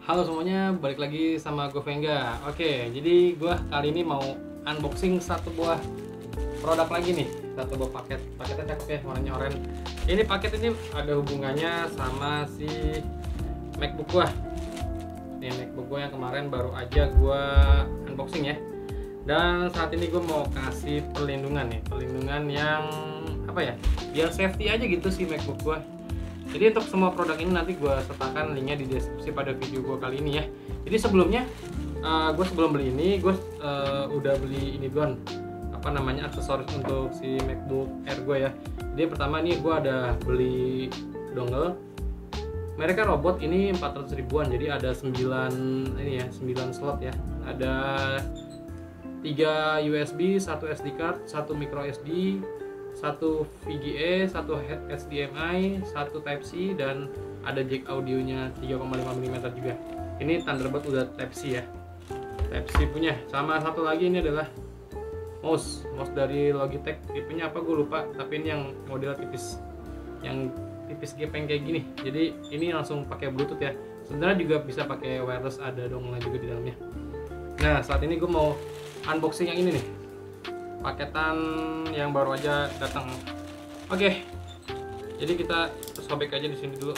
Halo semuanya, balik lagi sama gue Vengga. Oke, jadi gue kali ini mau unboxing satu buah produk lagi nih. Satu buah paket. Paketnya cakep ya, warnanya oranye. Ini paket ini ada hubungannya sama si MacBook gue. Ini MacBook gue yang kemarin baru aja gue unboxing ya. Dan saat ini gue mau kasih perlindungan nih, perlindungan yang apa ya? Biar safety aja gitu si MacBook gue. Jadi untuk semua produk ini nanti gue sertakan linknya di deskripsi pada video gue kali ini ya. Jadi sebelumnya gue sebelum beli ini gue udah beli ini duluan, apa namanya, aksesoris untuk si MacBook Air gue ya. Jadi pertama nih gue ada beli dongle. Mereka robot ini 400 ribuan. Jadi ada 9 ini ya, 9 slot ya. Ada 3 USB, 1 SD card, 1 micro SD, satu VGA, satu HDMI, satu Type C, dan ada jack audionya 3,5 mm juga. Ini Thunderbolt udah Type C ya, Type C punya. Sama satu lagi ini adalah mouse dari Logitech, tipenya apa gue lupa, tapi ini yang model tipis, yang tipis gepeng kayak gini. Jadi ini langsung pakai Bluetooth ya. Sebenarnya juga bisa pakai wireless, ada dongle juga di dalamnya. Nah saat ini gue mau unboxing yang ini nih, paketan yang baru aja datang. Oke, jadi kita sobek aja di sini dulu.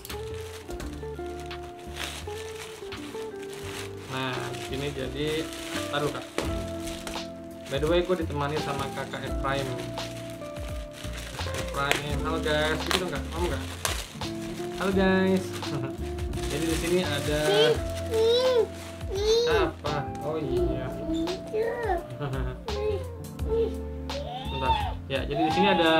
Nah, di sini jadi, taruh kak. By the way, gue ditemani sama kakak Efraim. Kakak Efraim, halo guys. Gitu dong kak, kamu kak. Halo guys. Jadi di sini ada apa? Oh iya. Bentar. Ya, jadi di sini ada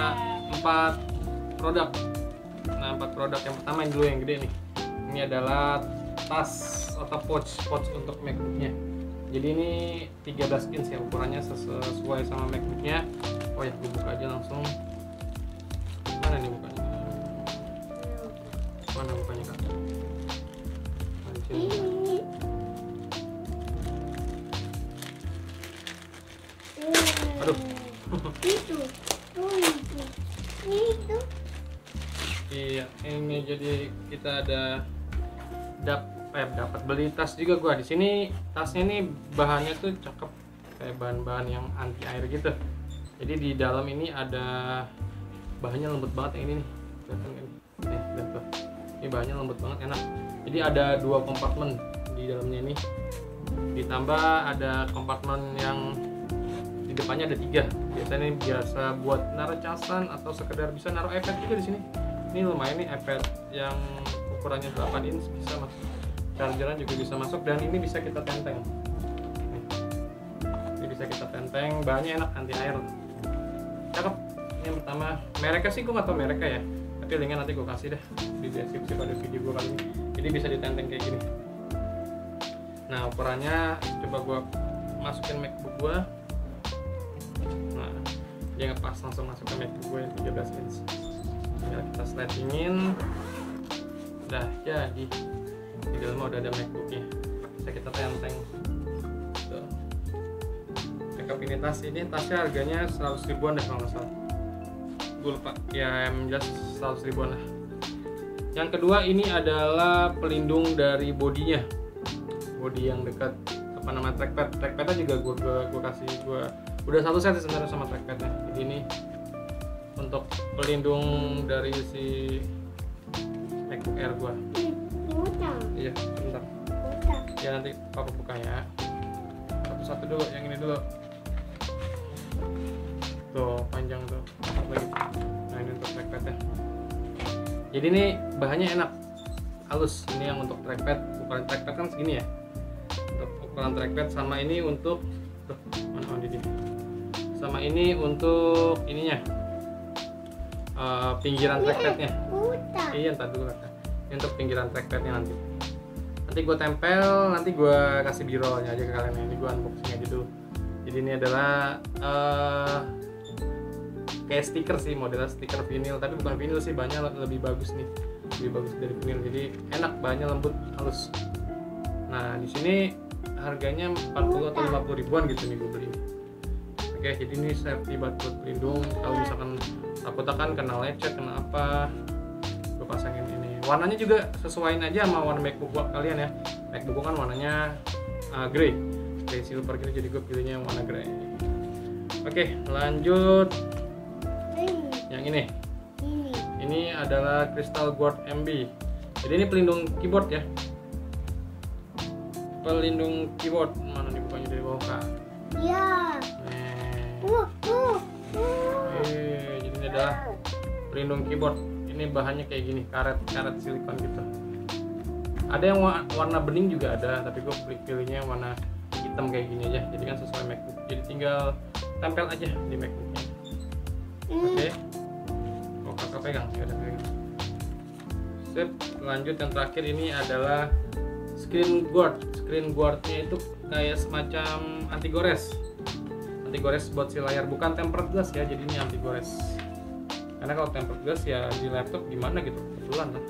4 produk. Nah, 4 produk. Yang pertama yang dulu yang gede nih. Ini adalah tas atau pouch untuk MacBook-nya. Jadi ini 13 inch ya, ukurannya sesuai sama MacBook-nya. Oh ya, gue buka aja langsung. Mana nih bukanya? Mana bukanya kak? Aduh. Itu. Iya, ini jadi kita ada dapat beli tas juga gua. Di sini tasnya nih bahannya tuh cakep, kayak bahan-bahan yang anti air gitu. Jadi di dalam ini ada bahannya lembut banget yang ini nih. Kelihatan kan? Lihat tuh. Ini bahannya lembut banget, enak. Jadi ada 2 kompartemen di dalamnya ini. Ditambah ada kompartemen yang di depannya ada 3. Biasanya ini biasa buat naruh casan atau sekedar bisa naruh iPad juga di sini. Ini lumayan nih, iPad yang ukurannya 8 inch bisa masuk. Chargeran juga bisa masuk, dan ini bisa kita tenteng. Ini bisa kita tenteng, bahannya enak, anti air. Cakep. Ini yang pertama, mereknya sih gue nggak tahu mereknya ya, tapi linknya nanti gue kasih deh di deskripsi pada video gue kali ini. Jadi bisa ditenteng kayak gini. Nah ukurannya, coba gue masukin MacBook gue. Nah dia ngepas langsung masuk ke MacBook gue yang 13 inch. Tinggal kita slidingin, udah jadi. Di dalamnya udah ada MacBooknya, bisa kita tenteng. Tuh. Cakep ini tas. Ini tasnya harganya 100 ribuan deh kalau nggak salah, gue lupa ya, yang jelas 100 ribuan lah. Yang kedua ini adalah pelindung dari bodinya, bodi yang dekat apa nama trackpadnya juga gue kasih, gue udah satu set sebenarnya sama trackpadnya. Jadi ini untuk pelindung dari si MacBook Air gue. Iya, bentar. Ya nanti papa buka ya. Satu-satu dulu, yang ini dulu. Tuh, panjang tuh. Lagi. Nah, ini untuk trackpadnya. Jadi ini bahannya enak, halus. Ini yang untuk trackpad. Ukuran trackpad kan segini ya. Untuk ukuran trackpad, sama ini untuk mana di sini. Sama ini untuk ininya. Pinggiran trackpadnya. Iya, ntar dulu kan. Ini untuk pinggiran trackpadnya nanti gue tempel, nanti gue kasih birolnya aja ke kalian. Ini gue unboxing aja dulu. Jadi ini adalah kayak stiker sih, modelnya stiker vinil, tapi bukan vinil sih, bahannya lebih bagus nih, lebih bagus dari vinil. Jadi enak, bahannya lembut, halus. Nah di sini harganya 40 atau 50 ribuan gitu nih gue beli. Oke, jadi ini safety buat pelindung. Kalau misalkan takut kena lecet, kena apa, gue pasangin ini Warnanya juga sesuaiin aja sama warna MacBook kalian ya. MacBook kan warnanya grey silver gitu, jadi gue pilihnya yang warna grey. Oke, lanjut yang ini. Ini adalah Crystal Guard MB. Jadi ini pelindung keyboard ya. Pelindung keyboard mana nih, bukannya dari bawah kak? Iya. Jadi ini adalah pelindung keyboard. Ini bahannya kayak gini, karet silikon gitu. Ada yang warna bening juga ada, tapi gue pilihnya warna hitam kayak gini aja. Jadi kan sesuai MacBook. Jadi tinggal tempel aja di MacBooknya. Oke. Oh, kakak pegang, ya udah pegang. Sip. Lanjut yang terakhir ini adalah screen guard. Screen guardnya itu kayak semacam anti gores buat si layar, bukan tempered glass ya. Jadi ini anti gores. Karena kalau tempered glass ya di laptop gimana gitu, kebetulan lah.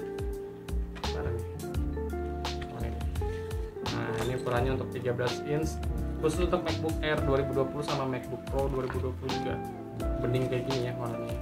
Nah ini ukurannya untuk 13 inch, khusus untuk MacBook Air 2020 sama MacBook Pro 2020 juga bening kayak gini ya warnanya.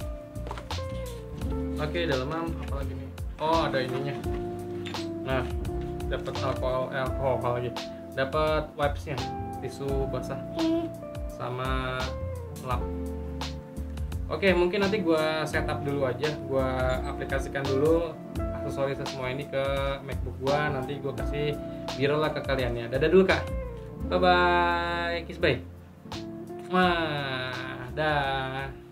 Oke, dalamnya apa lagi nih? Oh, ada ininya. Nah, dapat alkohol lagi. Dapat wipes-nya, tisu basah sama lap. Oke, mungkin nanti gua setup dulu aja, gua aplikasikan dulu aksesoris semua ini ke MacBook gua, nanti gua kasih viral lah ke kalian ya. Dadah dulu kak, bye bye, kiss bye. Wah, dah.